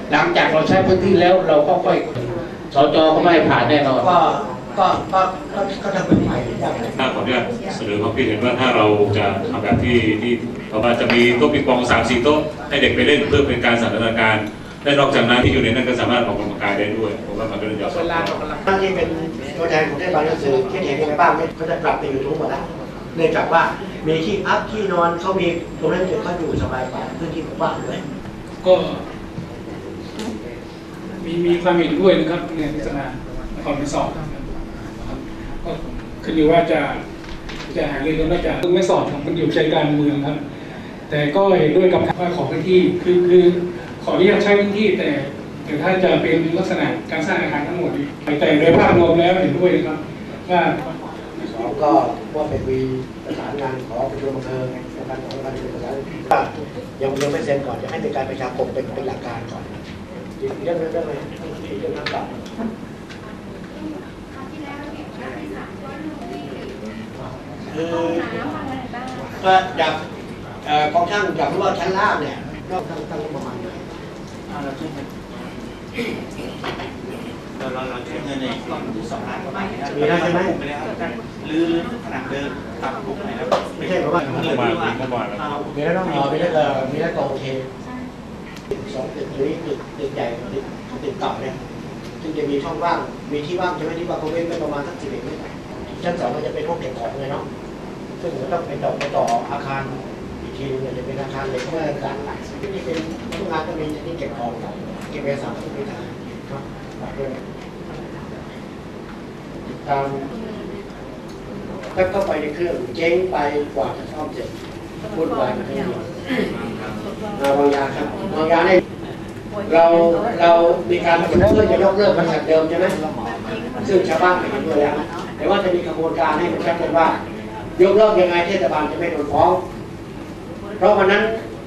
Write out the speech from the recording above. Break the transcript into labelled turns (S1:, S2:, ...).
S1: หลังจากเราใช้พื้นที่แล้วเราก็ค่อยสจก็ไม่ให้ผ่านแน่นอน
S2: ก็ทำเป็นใหม่
S3: ถ้าขออนุญาตเสนอความคิดเห็นว่าถ้าเราจะทำแบบที่เราจะมีโต๊ะปิงปอง3-4 โต๊ะให้เด็กไปเล่นเพื่อเป็นการสันทนาการและนอกจากนั้นที่อยู่ในนั้นก็สามารถออกกำลังกายได้ด้วยผมว่ามันก็จะ
S2: เวลาออกกำลังกายที่เป็นตัวแทนของเทศบาลหนังสือที่เห็นยังไงบ้างก็จะปรับไปอยู่ทุกหมดแล้วเนื่องจากว่ามีที่พักที่นอนเขามีตรงนั้นเด็กเขาอยู่สบายกว่าพื้นที่กว้างด้วย
S4: ก็มีความเห็นด้วยนะครับในพิจารณาขอไม่สอบก็คืออยู่ว่าจะหาเรื่องก็ไม่จะไม่สอบมันอยู่ใจการเมืองครับแต่ก็เห็นด้วยกับว่าของพื้นที่คือขออนุญาตใช้พื้นที่แต่ถ้าจะเป็นลักษณะการสร้างอาคารทั้งหมดแต่โดยภาพรวมแล้วเห็นด้วยนะครับว่า
S2: ก็ว่าเป็นวีประสานงานขอประชุมอำเภอในการของการประสานยังไม่เซ็นก่อนจะให้เป็นการประชาคมเป็นหลักการก่อนเรื่องอะไรเรื่องน้ำตาก็อยากกองช่างอยากรู้ว่าชั้นล่างเนี่ยนอกตั้งประมาณไหน
S5: เราใช้เงินในกล่องที่2 ล้านกว่าบาทนะครับ
S2: มีได้ใช่ไหม
S5: หรือขนาดเดิมปรับปรุงไหนแล้ว
S2: ไม่ใช่เพราะว่ามีแล้วต้องมีแล้วก็โอเค2 ตึกนี้ตึกใหญ่ตึกเก่าเนี่ยซึ่งจะมีช่องว่างมีที่ว่างใช่ไหมที่ว่าเขาเว้นไปประมาณสัก11 เมตรชั้น2มันจะเป็นห้องเก็บของเลยเนาะซึ่งมันต้องเป็นต่ออาคารอีกทีนึงจะเป็นอาคารเหล็กเมื่อต่างที่นี่เป็นทุกงานก็มีที่เก็บของเก็บเอกสารทุกปีนะตามก็เข้าไปในเครื่องเจ๊งไปกว่าจะซ่อมเสร็จพูดไว้มาให้หมดวางยาครับวางยาเนี่ยเรามีการเพื่อจะยกเลิกบริษัทเดิมใช่ไหมซึ่งชาวบ้านเห็นด้วยแล้วแต่ว่าจะมีกระบวนการให้มันชัดเจนว่ายกเลิกยังไงเทศบาลจะไม่โดนฟ้องเพราะวันนั้น